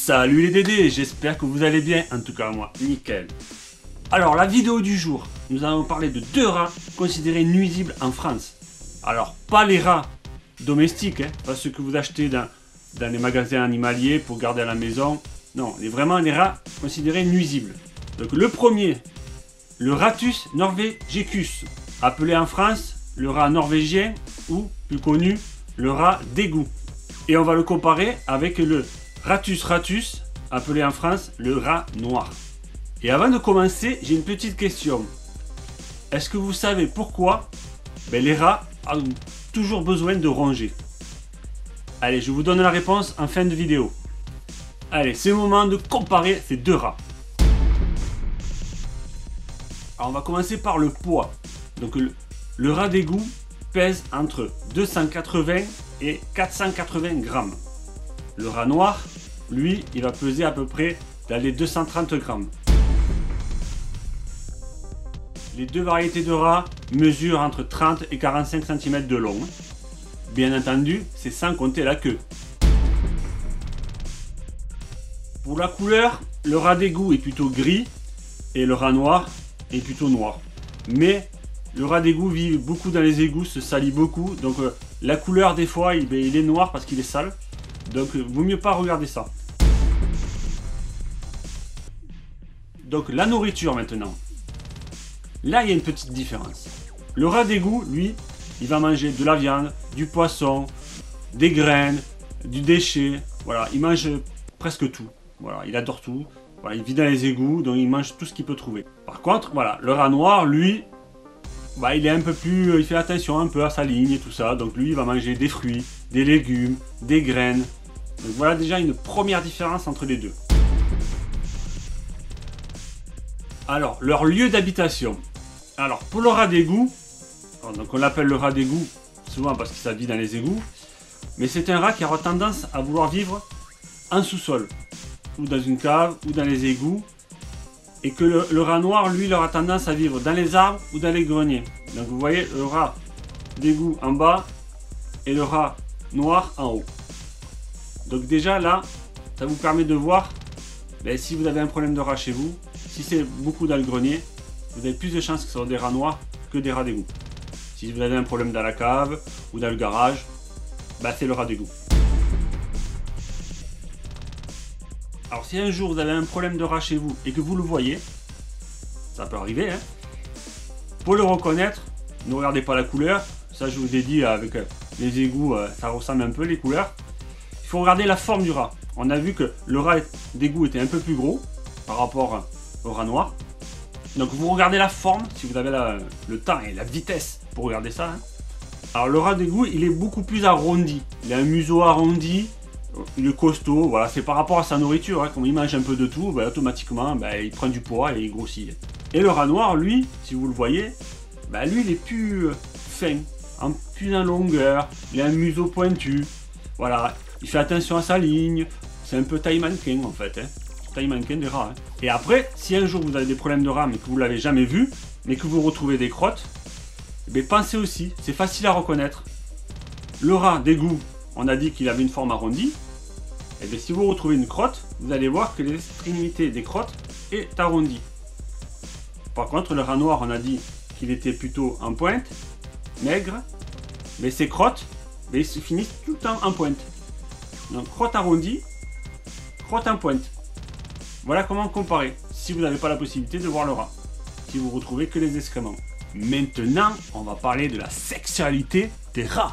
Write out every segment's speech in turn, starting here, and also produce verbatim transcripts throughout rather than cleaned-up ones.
Salut les Dédés, j'espère que vous allez bien, en tout cas moi, nickel. Alors la vidéo du jour, nous allons parler de deux rats considérés nuisibles en France. Alors pas les rats domestiques, hein, pas ceux que vous achetez dans, dans les magasins animaliers pour garder à la maison. Non, les, vraiment les rats considérés nuisibles. Donc le premier, le Rattus norvegicus, appelé en France le rat norvégien ou plus connu, le rat d'égout. Et on va le comparer avec le Rattus rattus, appelé en France le rat noir. Et avant de commencer, j'ai une petite question. Est-ce que vous savez pourquoi ben, les rats ont toujours besoin de ronger? Allez, je vous donne la réponse en fin de vidéo. Allez, c'est le moment de comparer ces deux rats. Alors, on va commencer par le poids. Donc, le, le rat d'égout pèse entre deux cent quatre-vingts et quatre cent quatre-vingts grammes. Le rat noir, lui, il va peser à peu près dans les deux cent trente grammes. Les deux variétés de rats mesurent entre trente et quarante-cinq centimètres de long. Bien entendu, c'est sans compter la queue. Pour la couleur, le rat d'égout est plutôt gris et le rat noir est plutôt noir. Mais le rat d'égout vit beaucoup dans les égouts, se salit beaucoup. Donc euh, la couleur des fois, il, ben, il est noir parce qu'il est sale. Donc euh, vaut mieux pas regarder ça. Donc la nourriture maintenant. Là, il y a une petite différence. Le rat d'égout, lui, il va manger de la viande, du poisson, des graines, du déchet. Voilà, il mange presque tout. Voilà, il adore tout. Voilà, il vit dans les égouts, donc il mange tout ce qu'il peut trouver. Par contre, voilà, le rat noir, lui, bah, il est un peu plus, il fait attention un peu à sa ligne et tout ça. Donc lui, il va manger des fruits, des légumes, des graines. Donc voilà déjà une première différence entre les deux. Alors, leur lieu d'habitation. Alors, pour le rat d'égout, donc on l'appelle le rat d'égout souvent parce qu'il vit dans les égouts, mais c'est un rat qui aura tendance à vouloir vivre en sous-sol, ou dans une cave, ou dans les égouts, et que le, le rat noir, lui, il aura tendance à vivre dans les arbres ou dans les greniers. Donc vous voyez le rat d'égout en bas et le rat noir en haut. Donc déjà là, ça vous permet de voir ben, si vous avez un problème de rat chez vous. Si c'est beaucoup dans le grenier, vous avez plus de chances que ce soit des rats noirs que des rats d'égout. Si vous avez un problème dans la cave ou dans le garage, bah c'est le rat d'égout. Alors si un jour vous avez un problème de rat chez vous et que vous le voyez, ça peut arriver, hein, pour le reconnaître, ne regardez pas la couleur. Ça je vous ai dit avec les égouts, ça ressemble un peu les couleurs. Il faut regarder la forme du rat. On a vu que le rat d'égout était un peu plus gros par rapport au rat noir. Donc vous regardez la forme, si vous avez la, le temps et la vitesse pour regarder ça. Hein. Alors le rat d'égout, il est beaucoup plus arrondi. Il a un museau arrondi, il est costaud. Voilà, c'est par rapport à sa nourriture. Hein. Comme il mange un peu de tout, ben, automatiquement, ben, il prend du poids et il grossit. Et le rat noir, lui, si vous le voyez, ben, lui, il est plus euh, fin, en plus en longueur. Il a un museau pointu. Voilà, il fait attention à sa ligne. C'est un peu taille mannequin en fait. Hein. Taille mannequin des rats. Hein. Et après, si un jour vous avez des problèmes de rats mais que vous ne l'avez jamais vu, mais que vous retrouvez des crottes, eh pensez aussi, c'est facile à reconnaître. Le rat d'égout, on a dit qu'il avait une forme arrondie. Et bien si vous retrouvez une crotte, vous allez voir que l'extrémité des crottes est arrondie. Par contre, le rat noir, on a dit qu'il était plutôt en pointe, maigre, mais ses crottes, mais ils se finissent tout le temps en pointe. Donc crotte arrondie, crotte en pointe. Voilà comment comparer, si vous n'avez pas la possibilité de voir le rat, si vous retrouvez que les excréments. Maintenant, on va parler de la sexualité des rats.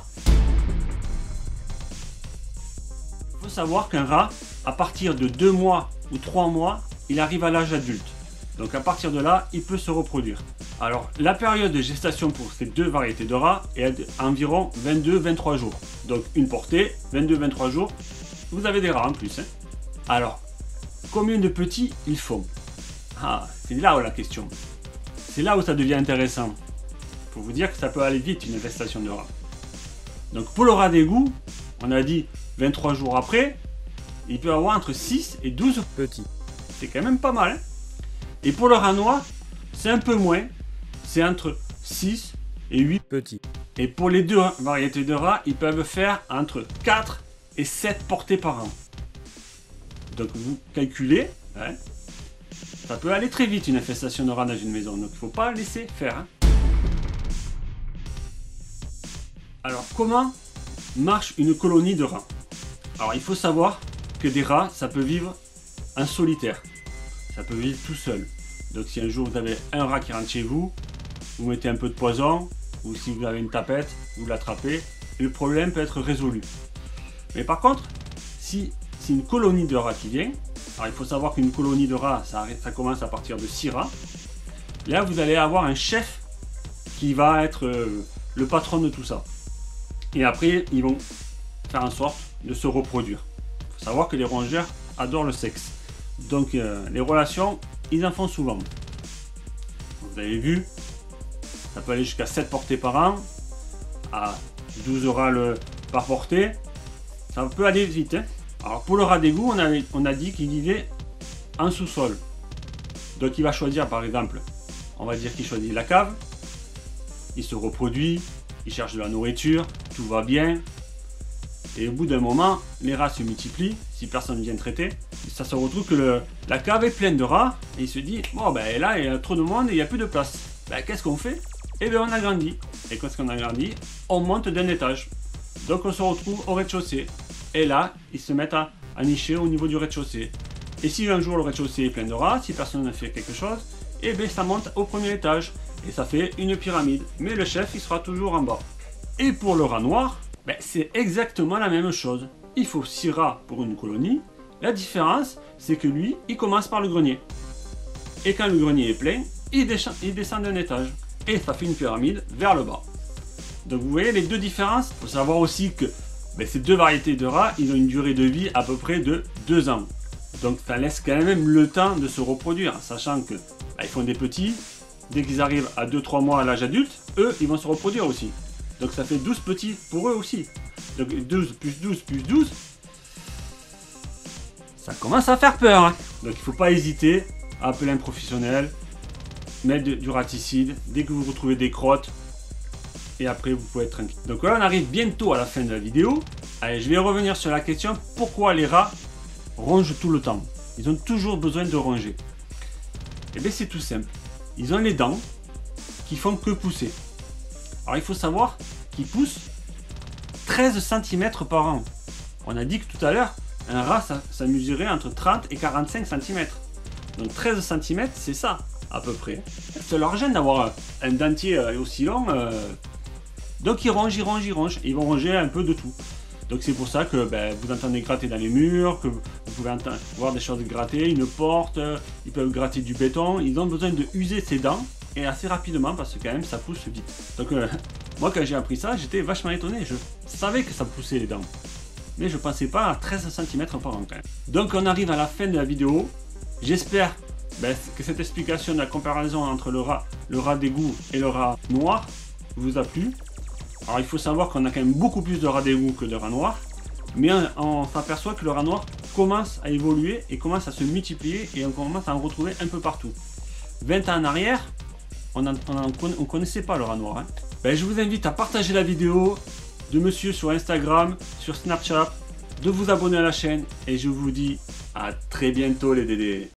Il faut savoir qu'un rat, à partir de deux mois ou trois mois, il arrive à l'âge adulte. Donc à partir de là, il peut se reproduire. Alors, la période de gestation pour ces deux variétés de rats est environ vingt-deux à vingt-trois jours. Donc une portée, vingt-deux à vingt-trois jours, vous avez des rats en plus. Hein. Alors, combien de petits ils font? Ah, c'est là où la question. C'est là où ça devient intéressant. Il faut vous dire que ça peut aller vite une gestation de rats. Donc pour le rat d'égout, on a dit vingt-trois jours après, il peut avoir entre six et douze petits. C'est quand même pas mal. Hein. Et pour le rat noir, c'est un peu moins. C'est entre six et huit petits. Et pour les deux variétés de rats, ils peuvent faire entre quatre et sept portées par an. Donc vous calculez, hein, ça peut aller très vite une infestation de rats dans une maison, donc il ne faut pas laisser faire. Hein. Alors comment marche une colonie de rats? Alors il faut savoir que des rats, ça peut vivre en solitaire, ça peut vivre tout seul. Donc si un jour vous avez un rat qui rentre chez vous, vous mettez un peu de poison, ou si vous avez une tapette, vous l'attrapez, et le problème peut être résolu. Mais par contre, si c'est une colonie de rats qui vient, alors il faut savoir qu'une colonie de rats, ça, ça commence à partir de six rats, là vous allez avoir un chef qui va être euh, le patron de tout ça. Et après, ils vont faire en sorte de se reproduire. Il faut savoir que les rongeurs adorent le sexe. Donc euh, les relations, ils en font souvent. Vous avez vu, ça peut aller jusqu'à sept portées par an, à douze rats le, par portée. Ça peut aller vite. Hein. Alors pour le rat d'égout, on, avait, on a dit qu'il vivait en sous-sol. Donc il va choisir par exemple, on va dire qu'il choisit la cave, il se reproduit, il cherche de la nourriture, tout va bien. Et au bout d'un moment, les rats se multiplient, si personne ne vient traiter. Ça se retrouve que le, la cave est pleine de rats, et il se dit, bon ben là il y a trop de monde et il n'y a plus de place. Ben qu'est-ce qu'on fait? Eh bien on agrandit. Et qu'est-ce qu'on agrandit? On monte d'un étage. Donc on se retrouve au rez-de-chaussée. Et là, ils se mettent à, à nicher au niveau du rez-de-chaussée. Et si un jour le rez-de-chaussée est plein de rats, si personne ne fait quelque chose, eh bien ça monte au premier étage. Et ça fait une pyramide. Mais le chef, il sera toujours en bas. Et pour le rat noir, ben, c'est exactement la même chose. Il faut six rats pour une colonie. La différence, c'est que lui, il commence par le grenier. Et quand le grenier est plein, il descend, il descend d'un étage. Et ça fait une pyramide vers le bas. Donc vous voyez les deux différences. Il faut savoir aussi que ben, ces deux variétés de rats, ils ont une durée de vie à peu près de deux ans. Donc ça laisse quand même le temps de se reproduire, sachant que ben, ils font des petits. Dès qu'ils arrivent à deux trois mois à l'âge adulte, eux, ils vont se reproduire aussi. Donc ça fait douze petits pour eux aussi. Donc douze plus douze plus douze, ça commence à faire peur. Hein. Donc il ne faut pas hésiter à appeler un professionnel, mettre du raticide, dès que vous retrouvez des crottes, et après vous pouvez être tranquille. Donc là on arrive bientôt à la fin de la vidéo. Allez, je vais revenir sur la question, pourquoi les rats rongent tout le temps? Ils ont toujours besoin de ronger. Et bien c'est tout simple. Ils ont les dents qui font que pousser. Alors il faut savoir qu'ils poussent treize centimètres par an. On a dit que tout à l'heure, un rat ça, ça mesurait entre trente et quarante-cinq centimètres. Donc treize centimètres, c'est ça à peu près. Ça leur gêne d'avoir un dentier aussi long. Euh... Donc ils rongent, ils rongent, ils rongent. Ils vont ronger un peu de tout. Donc c'est pour ça que ben, vous entendez gratter dans les murs, que vous pouvez entendre, voir des choses gratter, une porte, ils peuvent gratter du béton. Ils ont besoin de user ses dents et assez rapidement parce que quand même ça pousse vite. Donc euh, moi quand j'ai appris ça, j'étais vachement étonné. Je savais que ça poussait les dents. Mais je ne pensais pas à treize centimètres par an quand même. Donc on arrive à la fin de la vidéo. J'espère ben, que cette explication de la comparaison entre le rat, le rat d'égout et le rat noir vous a plu. Alors il faut savoir qu'on a quand même beaucoup plus de rats d'égout que de rats noirs, mais on, on s'aperçoit que le rat noir commence à évoluer et commence à se multiplier et on commence à en retrouver un peu partout. vingt ans en arrière, on ne connaissait pas le rat noir. Hein. Ben, je vous invite à partager la vidéo, de me suivre sur Instagram, sur Snapchat, de vous abonner à la chaîne et je vous dis à très bientôt les dédés.